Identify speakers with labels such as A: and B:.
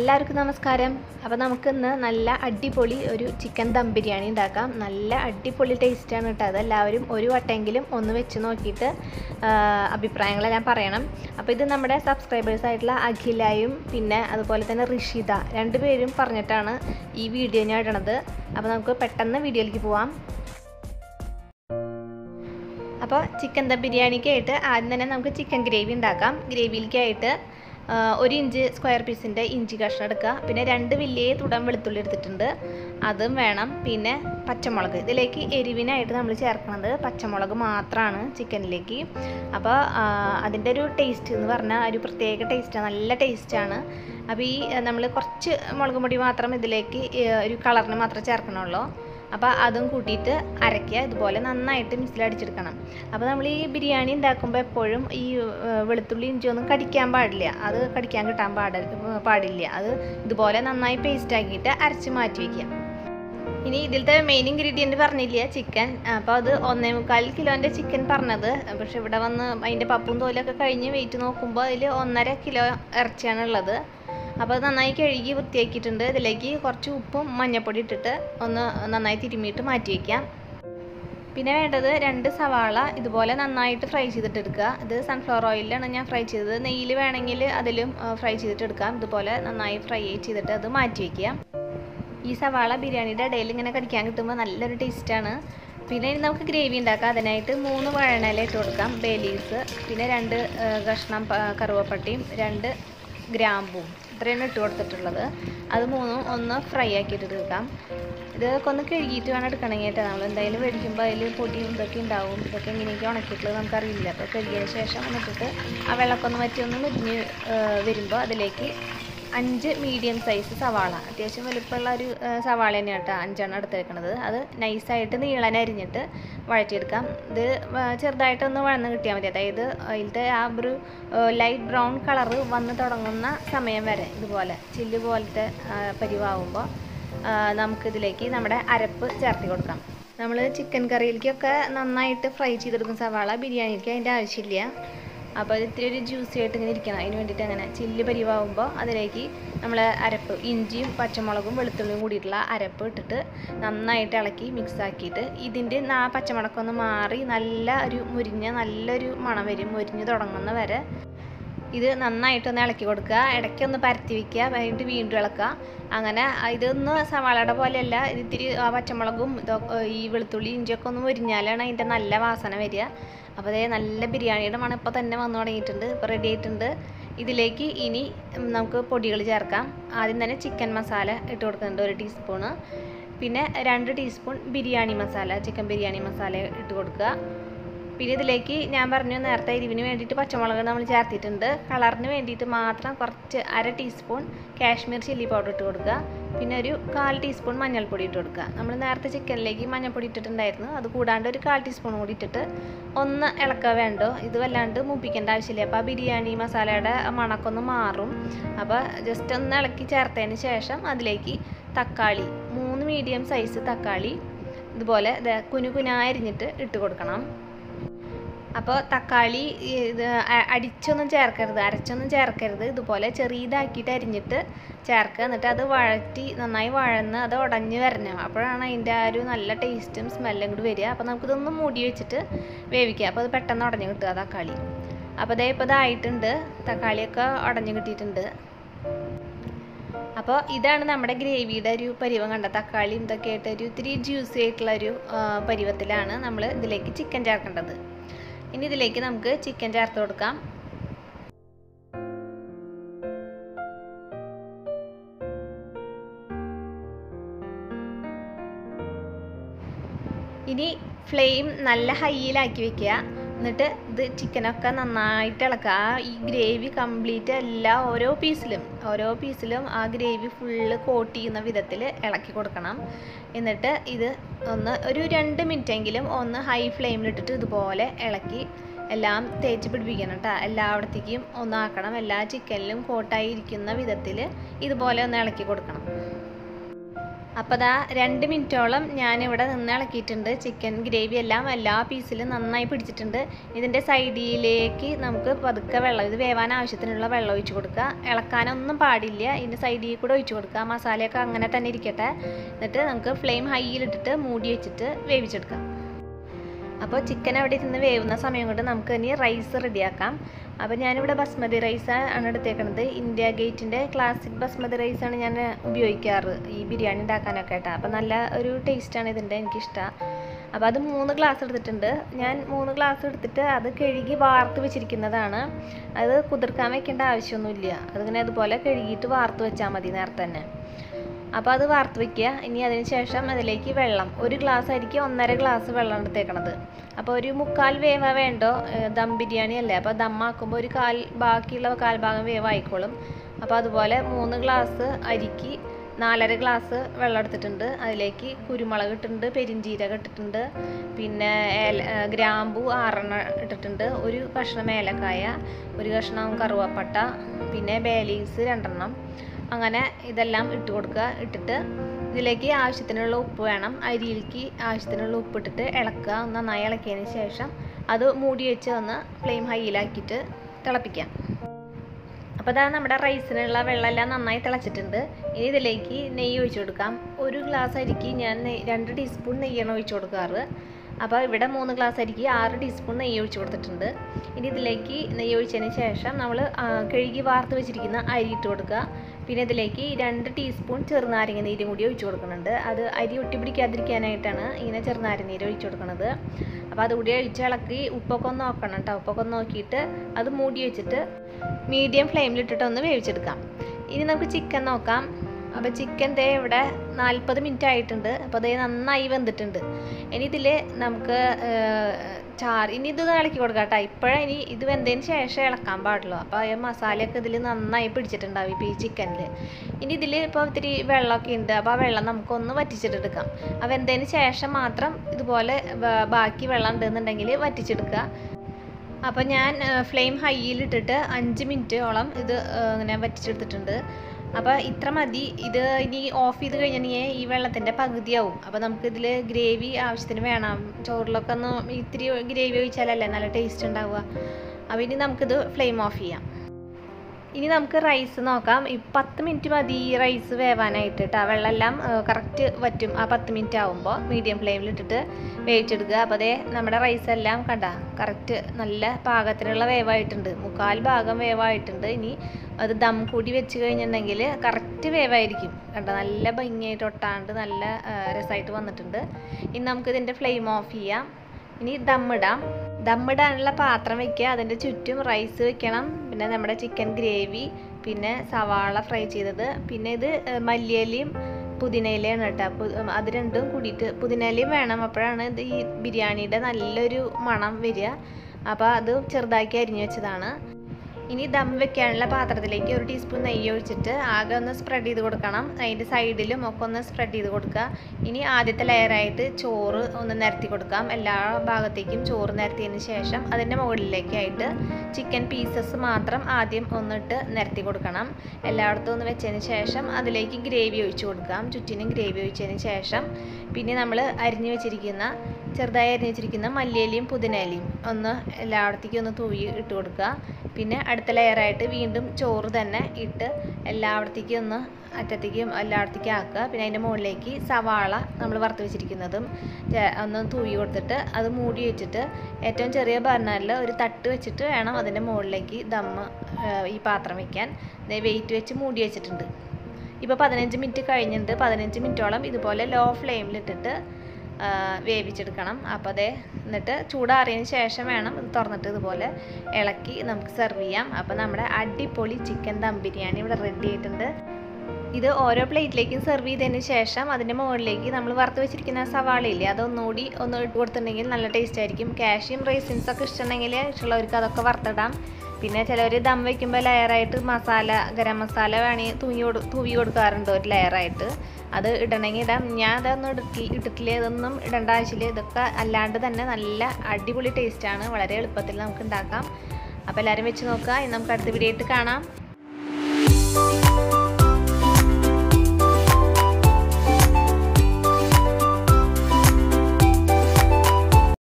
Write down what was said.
A: എല്ലാവർക്കും നമസ്കാരം. അപ്പോൾ നമുക്കിന്ന് നല്ല അടിപൊളി ഒരു ചിക്കൻ ദം ബിരിയാണി ഉണ്ടാക്കാം. നല്ല അടിപൊളി ടേസ്റ്റാണ് കേട്ടോ. അതെല്ലാവരും ഒരു വട്ടെങ്കിലും ഒന്ന് വെച്ച് നോക്കിയിട്ട് അഭിപ്രായങ്ങളെല്ലാം പറയണം. അപ്പോൾ ഇത് നമ്മുടെ സബ്സ്ക്രൈബേഴ്സ് ആയിട്ടുള്ള അഖിലയും പിന്നെ അതുപോലെ തന്നെ ഋഷിത രണ്ടുപേരും പറഞ്ഞിട്ടാണ് ഈ വീഡിയോ ഞാൻ ഇടണത്. അപ്പോൾ നമുക്ക് പെട്ടെന്ന് വീഡിയോയിലേക്ക് പോവാം. അപ്പോൾ ചിക്കൻ ദം ബിരിയാണിക്കായിട്ട് ആദ്യം തന്നെ നമുക്ക് ചിക്കൻ ഗ്രേവി ഉണ്ടാക്കാം. ഗ്രേവിയിലേക്കായിട്ട് 1 ഇഞ്ച് സ്ക്വയർ പീസിൻ്റെ ഇഞ്ചി കഷ്ണം എടുക്കുക. പിന്നെ 2 വലിയ തുടം വെളുത്തുള്ളി എടുത്തിട്ടുണ്ട്, അതും വേണം. പിന്നെ പച്ചമുളക്, ഇതിലേക്ക് എരിവിനായിട്ട് നമ്മൾ ചേർക്കുന്നത് പച്ചമുളക് മാത്രമാണ് ചിക്കനിലേക്ക്. അപ്പോൾ അതിൻ്റെ ഒരു ടേസ്റ്റ് എന്ന് പറഞ്ഞാൽ ഒരു പ്രത്യേക ടേസ്റ്റാണ്, നല്ല ടേസ്റ്റാണ്. അപ്പോൾ ഈ നമ്മൾ കുറച്ച് മുളക് പൊടി മാത്രം ഇതിലേക്ക് ഒരു കളറിന് മാത്രമേ ചേർക്കണുള്ളൂ. അപ്പോൾ അതും കൂട്ടിയിട്ട് അരയ്ക്കുക. ഇതുപോലെ നന്നായിട്ട് മിക്സിലടിച്ചെടുക്കണം. അപ്പോൾ നമ്മൾ ഈ ബിരിയാണി ഉണ്ടാക്കുമ്പോൾ എപ്പോഴും ഈ വെളുത്തുള്ളി ഇഞ്ചിയൊന്നും കടിക്കാൻ പാടില്ല, അത് കടിക്കാൻ കിട്ടാൻ പാടില്ല. അത് ഇതുപോലെ നന്നായി പേസ്റ്റ് ആക്കിയിട്ട് അരച്ച് മാറ്റി വയ്ക്കുക. ഇനി ഇതിലത്തെ മെയിൻ ഇൻഗ്രീഡിയൻറ്റ് പറഞ്ഞില്ല, ചിക്കൻ. അപ്പോൾ അത് 1.25 കിലോൻ്റെ ചിക്കൻ പറഞ്ഞത്. പക്ഷെ ഇവിടെ വന്ന് അതിൻ്റെ പപ്പും തോലൊക്കെ കഴിഞ്ഞ് വെയിറ്റ് നോക്കുമ്പോൾ അതിൽ 1.5 കിലോ ഇറച്ചിയാണ് ഉള്ളത്. അപ്പോൾ അത് നന്നായി കഴുകി വൃത്തിയാക്കിയിട്ടുണ്ട്. ഇതിലേക്ക് കുറച്ച് ഉപ്പും മഞ്ഞൾപ്പൊടി ഇട്ടിട്ട് ഒന്ന് നന്നായി തിരുമ്മിയിട്ട് മാറ്റി വയ്ക്കാം. പിന്നെ വേണ്ടത് 2 സവാള ഇതുപോലെ നന്നായിട്ട് ഫ്രൈ ചെയ്തിട്ടെടുക്കുക. ഇത് സൺഫ്ലവർ ഓയിലാണ് ഞാൻ ഫ്രൈ ചെയ്തത്. നെയ്യിൽ വേണമെങ്കിൽ അതിലും ഫ്രൈ ചെയ്തിട്ടെടുക്കാം. ഇതുപോലെ നന്നായി ഫ്രൈ ചെയ്തിട്ട് അത് മാറ്റി വയ്ക്കുക. ഈ സവാള ബിരിയാണിയുടെ ഇടയിൽ ഇങ്ങനെ കടിക്കാൻ കിട്ടുമ്പോൾ നല്ലൊരു ടേസ്റ്റാണ്. പിന്നെ നമുക്ക് ഗ്രേവി ഉണ്ടാക്കാം. അതിനായിട്ട് 3 വഴണയില ഇട്ട് കൊടുക്കാം, ബേ ലീവ്സ്, പിന്നെ 2 കഷ്ണം കറുവപ്പട്ടയും 2 ഗ്രാമ്പും, ഇത്രയാണ് ഇട്ട് കൊടുത്തിട്ടുള്ളത്. അത് 3 ഒന്ന് ഫ്രൈ ആക്കിയിട്ട് എടുക്കാം. ഇതൊക്കെ ഒന്ന് കഴുകിയിട്ട് വേണം എടുക്കണമെങ്കിൽ. നമ്മൾ എന്തായാലും മേടിക്കുമ്പോൾ അതിൽ പൊടിയും ഇതൊക്കെ ഉണ്ടാവും. ഇതൊക്കെ എങ്ങനെയൊക്കെ ഉണക്കിയിട്ടുള്ളത് നമുക്കറിയില്ല. അപ്പോൾ കഴുകിയതിന് ശേഷം എന്നിട്ടിട്ട് ആ വെള്ളമൊക്കെ ഒന്ന് വറ്റി ഒന്ന് മുരിഞ്ഞ് വരുമ്പോൾ അതിലേക്ക് 5 മീഡിയം സൈസ് സവാള, അത്യാവശ്യം വലുപ്പമുള്ള ഒരു സവാള തന്നെയാണ് കേട്ടോ, 5 എടുത്തേക്കണത്. അത് നൈസായിട്ട് നീളനെ അരിഞ്ഞിട്ട് വഴറ്റിയെടുക്കാം. ഇത് ചെറുതായിട്ടൊന്ന് വഴന്ന് കിട്ടിയാൽ മതി. അതായത് അതിലത്തെ ആ ഒരു ലൈറ്റ് ബ്രൗൺ കളറ് വന്ന് തുടങ്ങുന്ന സമയം വരെ ഇതുപോലെ ചില്ല് പോലത്തെ പരിവാകുമ്പോൾ നമുക്കിതിലേക്ക് നമ്മുടെ അരപ്പ് ചേർത്തി കൊടുക്കാം. നമ്മൾ ചിക്കൻ കറിയിലേക്കൊക്കെ നന്നായിട്ട് ഫ്രൈ ചെയ്തെടുക്കും സവാള, ബിരിയാണിക്ക് അതിൻ്റെ ആവശ്യമില്ല. അപ്പോൾ അത് ഇത്തിരി ഒരു ജ്യൂസി ആയിട്ട് ഇങ്ങനെ ഇരിക്കണം. അതിന് വേണ്ടിയിട്ട് അങ്ങനെ ചില്ല് പരിവാകുമ്പോൾ അതിലേക്ക് നമ്മൾ അരപ്പ്, ഇഞ്ചിയും പച്ചമുളകും വെളുത്തുള്ളിയും കൂടിയിട്ടുള്ള അരപ്പ് ഇട്ടിട്ട് നന്നായിട്ട് ഇളക്കി മിക്സ് ആക്കിയിട്ട് ഇതിൻ്റെ പച്ചമുളകൊന്ന് മാറി നല്ല ഒരു നല്ലൊരു മണം വരും. മുരിഞ്ഞ് തുടങ്ങുന്ന വരെ ഇത് നന്നായിട്ടൊന്ന് ഇളക്കി കൊടുക്കുക. ഇടയ്ക്കൊന്ന് പരത്തി വയ്ക്കുക, കഴിഞ്ഞിട്ട് വീണ്ടും ഇളക്കുക. അങ്ങനെ ഇതൊന്ന് സവാളയുടെ പോലെയല്ല, ഇത് ഇത്തിരി ആ പച്ചമുളകും ഈ വെളുത്തുള്ളി ഇഞ്ചിയൊക്കെ ഒന്ന് മുരിഞ്ഞാലാണ് അതിൻ്റെ നല്ല വാസന വരിക. അപ്പോൾ അതേ നല്ല ബിരിയാണിയുടെ മണം ഇപ്പോൾ തന്നെ വന്നു തുടങ്ങിയിട്ടുണ്ട്, ഇപ്പോൾ റെഡി ആയിട്ടുണ്ട്. ഇതിലേക്ക് ഇനി നമുക്ക് പൊടികൾ ചേർക്കാം. ആദ്യം തന്നെ ചിക്കൻ മസാല ഇട്ട് കൊടുക്കുന്നുണ്ട് 1 ടീസ്പൂണ്. പിന്നെ 2 ടീസ്പൂൺ ബിരിയാണി മസാല, ചിക്കൻ ബിരിയാണി മസാല ഇട്ട് കൊടുക്കുക. പിന്നെ ഇതിലേക്ക് ഞാൻ പറഞ്ഞു നേരത്തെ എരിവിന് വേണ്ടിയിട്ട് പച്ചമുളക് നമ്മൾ ചേർത്തിട്ടുണ്ട്. കളറിന് വേണ്ടിയിട്ട് മാത്രം കുറച്ച് 1/2 ടീസ്പൂൺ കാശ്മീർ ചില്ലി പൗഡർ ഇട്ട് കൊടുക്കുക. പിന്നെ ഒരു 1/4 ടീസ്പൂൺ മഞ്ഞൾപ്പൊടി ഇട്ട് കൊടുക്കുക. നമ്മൾ നേരത്തെ ചിക്കനിലേക്ക് മഞ്ഞൾപ്പൊടി ഇട്ടിട്ടുണ്ടായിരുന്നു, അത് കൂടാണ്ട് ഒരു 1/4 ടീസ്പൂൺ കൂടി ഇട്ടിട്ട് ഒന്ന് ഇളക്കുക വേണ്ടോ. ഇത് വല്ലാണ്ട് മൂപ്പിക്കേണ്ട ആവശ്യമില്ല. അപ്പോൾ ആ ബിരിയാണി മസാലയുടെ മണക്കൊന്ന് മാറും. അപ്പോൾ ജസ്റ്റ് ഒന്ന് ഇളക്കി ചേർത്തതിന് ശേഷം അതിലേക്ക് തക്കാളി, 3 മീഡിയം സൈസ് തക്കാളി ഇതുപോലെ കുനുകുനായിരിഞ്ഞിട്ട് ഇട്ട് കൊടുക്കണം. അപ്പോൾ തക്കാളി ഇത് അടിച്ചൊന്നും ചേർക്കരുത്, അരച്ചൊന്നും ചേർക്കരുത്. ഇതുപോലെ ചെറിയതാക്കിയിട്ട് അരിഞ്ഞിട്ട് ചേർക്കുക. എന്നിട്ട് അത് വഴറ്റി നന്നായി വഴന്ന് അത് ഉടഞ്ഞ് വരണം. അപ്പോഴാണ് അതിൻ്റെ ആ ഒരു നല്ല ടേസ്റ്റും സ്മെല്ലും കൂടി വരിക. അപ്പോൾ നമുക്കിതൊന്ന് മൂടി വെച്ചിട്ട് വേവിക്കുക. അപ്പോൾ അത് പെട്ടെന്ന് ഉടഞ്ഞ് കിട്ടുക തക്കാളി. അപ്പോൾ അതേ ഇപ്പോൾ ഇതായിട്ടുണ്ട്, തക്കാളിയൊക്കെ ഉടഞ്ഞ് കിട്ടിയിട്ടുണ്ട്. അപ്പോൾ ഇതാണ് നമ്മുടെ ഗ്രേവിയുടെ ഒരു പരിവം. കണ്ട തക്കാളിയും ഇതൊക്കെ ആയിട്ട് ഒരു ഇത്തിരി ജ്യൂസി ആയിട്ടുള്ളൊരു പരിവത്തിലാണ് നമ്മൾ ഇതിലേക്ക് ചിക്കൻ ചേർക്കേണ്ടത്. ഇനി ഇതിലേക്ക് നമുക്ക് ചിക്കൻ ചേർത്ത് കൊടുക്കാം. ഇനി ഫ്ലെയിം നല്ല ഹൈയിലാക്കി വെക്കുക. എന്നിട്ട് ഇത് ചിക്കനൊക്കെ നന്നായിട്ട് ഇളക്കുക. ഈ ഗ്രേവി കംപ്ലീറ്റ് ഓരോ പീസിലും ആ ഗ്രേവി ഫുള്ള് കോട്ട് ചെയ്യുന്ന വിധത്തിൽ ഇളക്കി കൊടുക്കണം. എന്നിട്ട് ഇത് ഒരു 2 മിനിറ്റെങ്കിലും ഒന്ന് ഹൈ ഫ്ലെയിമിലിട്ടിട്ട് ഇതുപോലെ ഇളക്കി എല്ലാം തേച്ച് പിടിപ്പിക്കണം കേട്ടോ. എല്ലായിടത്തേക്കും ഒന്നാക്കണം. എല്ലാ ചിക്കനിലും കോട്ടായിരിക്കുന്ന വിധത്തിൽ ഇതുപോലെ ഒന്ന് ഇളക്കി കൊടുക്കണം. അപ്പോൾ ദാ 2 മിനിറ്റോളം ഞാനിവിടെ നിന്ന് ഇളക്കിയിട്ടുണ്ട്. ചിക്കൻ ഗ്രേവി എല്ലാം എല്ലാ പീസിലും നന്നായി പിടിച്ചിട്ടുണ്ട്. ഇതിൻ്റെ സൈഡിലേക്ക് നമുക്ക് പതുക്കെ വെള്ളം, ഇത് വേവാൻ ആവശ്യത്തിനുള്ള വെള്ളം ഒഴിച്ച് കൊടുക്കുക. ഇളക്കാനൊന്നും പാടില്ല. ഇതിൻ്റെ സൈഡിൽ കൂടെ ഒഴിച്ച് കൊടുക്കുക. മസാലയൊക്കെ അങ്ങനെ തന്നെ ഇരിക്കട്ടെ. എന്നിട്ട് നമുക്ക് ഫ്ലെയിം ഹൈയിലിട്ടിട്ട് മൂടി വെച്ചിട്ട് വേവിച്ചെടുക്കാം. അപ്പോൾ ചിക്കൻ അവിടെ ഇരുന്ന് വേവുന്ന സമയം കൊണ്ട് നമുക്ക് ഇനി റൈസ് റെഡിയാക്കാം. അപ്പോൾ ഞാനിവിടെ ബസ്മതി റൈസ് ആണ് എടുത്തേക്കുന്നത്. ഇന്ത്യ ഗേറ്റിൻ്റെ ക്ലാസിക് ബസ്മതി റൈസാണ് ഞാൻ ഉപയോഗിക്കാറ് ഈ ബിരിയാണി ഉണ്ടാക്കാനൊക്കെ കേട്ടോ. അപ്പോൾ നല്ല ഒരു ടേസ്റ്റാണ് ഇതിൻ്റെ, എനിക്കിഷ്ടമാണ്. അപ്പോൾ അത് 3 ഗ്ലാസ് എടുത്തിട്ടുണ്ട്. ഞാൻ 3 ഗ്ലാസ് എടുത്തിട്ട് അത് കഴുകി വാർത്ത് വെച്ചിരിക്കുന്നതാണ്. അത് കുതിർക്കാൻ വെക്കേണ്ട ആവശ്യമൊന്നുമില്ല. അതിങ്ങനെ അതുപോലെ കഴുകിയിട്ട് വാർത്ത് വെച്ചാൽ മതി നേരത്തെ തന്നെ. അപ്പോൾ അത് വാർത്ത് വയ്ക്കുക. ഇനി അതിന് ശേഷം അതിലേക്ക് വെള്ളം, 1 ഗ്ലാസ് അരിക്ക് 1.5 ഗ്ലാസ് വെള്ളം എടുത്തേക്കണത്. അപ്പോൾ ഒരു 3/4 വേവ വേണ്ടോ, ദം ബിരിയാണി അല്ലേ. അപ്പോൾ ദമ്മാക്കുമ്പോൾ ഒരു ബാക്കിയുള്ള 1/4 ഭാഗം വേവായിക്കോളും. അപ്പോൾ അതുപോലെ 3 ഗ്ലാസ് അരിക്ക് 4.5 ഗ്ലാസ് വെള്ളം എടുത്തിട്ടുണ്ട്. അതിലേക്ക് കുരുമുളക് ഇട്ടിട്ടുണ്ട്, പെരിഞ്ചീരകം ഇട്ടിട്ടുണ്ട്, പിന്നെ ഗ്രാമ്പു 6 ഇട്ടിട്ടുണ്ട്, 1 കഷ്ണം ഏലക്കായ, 1 കഷ്ണം കറുവപ്പട്ട, പിന്നെ ബേ ലീവ്സ് 2 അങ്ങനെ ഇതെല്ലാം ഇട്ട് കൊടുക്കുക. ഇട്ടിട്ട് ഇതിലേക്ക് ആവശ്യത്തിനുള്ള ഉപ്പ് വേണം. അരിയിലേക്ക് ആവശ്യത്തിനുള്ള ഉപ്പ് ഇട്ടിട്ട് ഇളക്കുക. നന്നായി ഇളക്കിയതിന് ശേഷം അത് മൂടി വെച്ച് ഒന്ന് ഫ്ലെയിം ഹൈയിലാക്കിയിട്ട് തിളപ്പിക്കാം. അപ്പോൾ അതാ നമ്മുടെ റൈസിനുള്ള വെള്ളമെല്ലാം നന്നായി തിളച്ചിട്ടുണ്ട്. ഇനി ഇതിലേക്ക് നെയ്യ് ഒഴിച്ചു കൊടുക്കാം. 1 ഗ്ലാസ് അരിക്ക് ഞാൻ 2 ടീസ്പൂൺ നെയ്യാണ് ഒഴിച്ചു കൊടുക്കാറ്. അപ്പോൾ ഇവിടെ 3 ഗ്ലാസ് അരിക്ക് 6 ടീസ്പൂൺ നെയ്യ് ഒഴിച്ച് കൊടുത്തിട്ടുണ്ട്. ഇനി ഇതിലേക്ക് നെയ്യ് ഒഴിച്ചതിന് ശേഷം നമ്മൾ കഴുകി വാർത്ത് വെച്ചിരിക്കുന്ന അരി ഇട്ട് കൊടുക്കുക. പിന്നെ ഇതിലേക്ക് 2 ടീസ്പൂൺ ചെറുനാരങ്ങ നീരും കൂടി ഒഴിച്ച് കൊടുക്കുന്നുണ്ട്. അത് അരി ഒട്ടി പിടിക്കാതിരിക്കാനായിട്ടാണ് ഇങ്ങനെ ചെറുനാരങ്ങ നീര് ഒഴിച്ച് കൊടുക്കുന്നത്. അപ്പോൾ അതുകൂടി ഒഴിച്ച് ഇളക്കി ഉപ്പൊക്കെ ഒന്ന് നോക്കണം കേട്ടോ. ഉപ്പൊക്കെ ഒന്ന് നോക്കിയിട്ട് അത് മൂടി വെച്ചിട്ട് മീഡിയം ഫ്ലെയിമിലിട്ടിട്ട് ഒന്ന് വേവിച്ചെടുക്കാം. ഇനി നമുക്ക് ചിക്കൻ നോക്കാം. അപ്പോൾ ചിക്കൻ ദേ ഇവിടെ 40 മിനിറ്റ് ആയിട്ടുണ്ട്. അപ്പോൾ അതേ നന്നായി വെന്തിട്ടുണ്ട്. ഇനി ഇതിൽ നമുക്ക് ഇനി ഇത് ഇളക്കി കൊടുക്കാം കേട്ടോ. ഇനി ഇത് വെന്തതിന് ശേഷം ഇളക്കാൻ പാടുള്ളൂ. അപ്പോൾ ആ മസാലയൊക്കെ ഇതിൽ നന്നായി പിടിച്ചിട്ടുണ്ടാവും ഇപ്പോൾ ഈ ചിക്കനിൽ. ഇനി ഇതിൽ ഇപ്പോൾ ഇത്തിരി വെള്ളമൊക്കെ ഉണ്ട്. അപ്പോൾ ആ വെള്ളം നമുക്കൊന്ന് വറ്റിച്ചിട്ടെടുക്കാം. ആ വെന്തതിന് ശേഷം മാത്രം ഇതുപോലെ ബാക്കി വെള്ളം ഉണ്ടെന്നുണ്ടെങ്കിൽ വറ്റിച്ചെടുക്കുക. അപ്പോൾ ഞാൻ ഫ്ലെയിം ഹൈയിലിട്ടിട്ട് 5 മിനിറ്റോളം ഇത് ഇങ്ങനെ വറ്റിച്ചെടുത്തിട്ടുണ്ട്. അപ്പോൾ ഇത്ര മതി. ഇത് ഇനി ഓഫ് ചെയ്ത് കഴിഞ്ഞിട്ടുണ്ടെങ്കിൽ ഈ വെള്ളത്തിൻ്റെ പകുതിയാവും. അപ്പോൾ നമുക്കിതിൽ ഗ്രേവി ആവശ്യത്തിന് വേണം. ചോറിലൊക്കെ ഒന്ന് ഇത്തിരി ഗ്രേവി ഒഴിച്ചാലല്ലേ നല്ല ടേസ്റ്റ് ഉണ്ടാവുക. അപ്പോൾ ഇനി നമുക്കിത് ഫ്ലെയിം ഓഫ് ചെയ്യാം. ഇനി നമുക്ക് റൈസ് നോക്കാം. 10 മിനിറ്റ് മതി ഈ റൈസ് വേവാനായിട്ട് കേട്ടോ. വെള്ളമെല്ലാം കറക്റ്റ് വറ്റും ആ 10 മിനിറ്റ് ആകുമ്പോൾ. മീഡിയം ഫ്ലെയിമിലിട്ടിട്ട് വേവിച്ചെടുക്കുക. അപ്പോൾ അതേ നമ്മുടെ റൈസെല്ലാം കണ്ട കറക്റ്റ് നല്ല പാകത്തിനുള്ള വേവായിട്ടുണ്ട്. 3/4 ഭാഗം വേവായിട്ടുണ്ട്. ഇനി അത് ദം കൂടി വെച്ച് കഴിഞ്ഞിട്ടുണ്ടെങ്കിൽ കറക്റ്റ് വേവായിരിക്കും. കണ്ട നല്ല ഭംഗിയായിട്ട് ഒട്ടാണ്ട് നല്ല രസമായിട്ട് വന്നിട്ടുണ്ട്. ഇനി നമുക്കിതിൻ്റെ ഫ്ലെയിം ഓഫ് ചെയ്യാം. ഇനി ദമ്മിടാനുള്ള പാത്രം വയ്ക്കുക. അതിൻ്റെ ചുറ്റും റൈസ് വെക്കണം. പിന്നെ നമ്മുടെ ചിക്കൻ ഗ്രേവി, പിന്നെ സവാള ഫ്രൈ ചെയ്തത്, പിന്നെ ഇത് മല്ലിയിലയും പുതിനയിലയാണ് കേട്ടോ. അത് രണ്ടും കൂടിയിട്ട് പുതിനയിലയും വേണം. അപ്പോഴാണ് ഇത് ഈ ബിരിയാണിയുടെ നല്ലൊരു മണം വരിക. അപ്പോൾ അത് ചെറുതാക്കി അരിഞ്ഞു വെച്ചതാണ്. ഇനി ദം വെക്കാനുള്ള പാത്രത്തിലേക്ക് 1 ടീസ്പൂൺ നെയ്യ് ഒഴിച്ചിട്ട് ആകെ ഒന്ന് സ്പ്രെഡ് ചെയ്ത് കൊടുക്കണം. അതിൻ്റെ സൈഡിലും ഒക്കെ ഒന്ന് സ്പ്രെഡ് ചെയ്ത് കൊടുക്കുക. ഇനി ആദ്യത്തെ ലെയറായിട്ട് ചോറ് ഒന്ന് നിരത്തി കൊടുക്കാം. എല്ലാ ഭാഗത്തേക്കും ചോറ് നിരത്തിയതിന് ശേഷം അതിൻ്റെ മുകളിലേക്കായിട്ട് ചിക്കൻ പീസസ് മാത്രം ആദ്യം ഒന്നിട്ട് നിരത്തി കൊടുക്കണം. എല്ലായിടത്തും ഒന്ന് വെച്ചതിന് ശേഷം അതിലേക്ക് ഗ്രേവി ഒഴിച്ച് കൊടുക്കാം. ചുറ്റിനും ഗ്രേവി ഒഴിച്ചതിന് ശേഷം പിന്നെ നമ്മൾ ചെറുതായി അരിഞ്ഞ് വെച്ചിരിക്കുന്ന മല്ലിയിലയും പുതിനയിലയും ഒന്ന് എല്ലായിടത്തേക്കും ഒന്ന് തൂവി ഇട്ട് കൊടുക്കുക. പിന്നെ അടുത്ത ലെയറായിട്ട് വീണ്ടും ചോറ് തന്നെ ഇട്ട് എല്ലായിടത്തേക്കും ഒന്ന് അറ്റത്തേക്കും എല്ലായിടത്തേക്കും ആക്കുക. പിന്നെ അതിൻ്റെ മുകളിലേക്ക് സവാള നമ്മൾ വറുത്ത് വെച്ചിരിക്കുന്നതും ഒന്ന് തൂവി കൊടുത്തിട്ട് അത് മൂടി വെച്ചിട്ട് ഏറ്റവും ചെറിയ ബർണറിൽ ഒരു തട്ട് വെച്ചിട്ട് വേണം അതിൻ്റെ മുകളിലേക്ക് ഈ പാത്രം വയ്ക്കാൻ. വെയിറ്റ് വെച്ച് മൂടി വെച്ചിട്ടുണ്ട്. ഇപ്പോൾ 15 മിനിറ്റ് കഴിഞ്ഞിട്ടുണ്ട്. 15 മിനിറ്റോളം ഇതുപോലെ ലോ ഫ്ലെയിമിലിട്ടിട്ട് വേവിച്ചെടുക്കണം. അപ്പോൾ എന്നിട്ട് ചൂടാറിയതിന് ശേഷം വേണം ഇത് തുറന്നിട്ട് ഇതുപോലെ ഇളക്കി നമുക്ക് സെർവ് ചെയ്യാം. അപ്പോൾ നമ്മുടെ അടിപൊളി ചിക്കൻ ദം ബിരിയാണി ഇവിടെ റെഡി ആയിട്ടുണ്ട്. ഇത് ഓരോ പ്ലേറ്റിലേക്കും സെർവ് ചെയ്തതിന് ശേഷം അതിൻ്റെ മുകളിലേക്ക് നമ്മൾ വറുത്ത് വെച്ചിരിക്കുന്ന സവാളയില്ലേ അതൊന്നുകൂടി ഒന്ന് ഇട്ട് കൊടുത്തിട്ടുണ്ടെങ്കിൽ നല്ല ടേസ്റ്റ് ആയിരിക്കും. കാഷ്യൂം റൈസിൻസൊക്കെ ഇഷ്ടമുണ്ടെങ്കിൽ ഇഷ്ടമുള്ളവർക്ക് അതൊക്കെ വറുത്തിടാം. പിന്നെ ചിലവർ ദം വയ്ക്കുമ്പോൾ ലെയറായിട്ട് ഗരം മസാല വേണമെങ്കിൽ തൂവി കൊടുക്കാറുണ്ട് ഒരു ലെയറായിട്ട്. അത് ഇടണമെങ്കിൽ ഇടാം. ഞാൻ അതൊന്നും ഇട്ടിട്ടില്ല. ഇതൊന്നും ഇടേണ്ട ആവശ്യമില്ല. ഇതൊക്കെ അല്ലാണ്ട് തന്നെ നല്ല അടിപൊളി ടേസ്റ്റാണ്. വളരെ എളുപ്പത്തിൽ നമുക്ക് ഉണ്ടാക്കാം. അപ്പോൾ എല്ലാവരും വെച്ച് നോക്കുക. ഇനി നമുക്ക് അടുത്ത വീഡിയോ ആയിട്ട് കാണാം.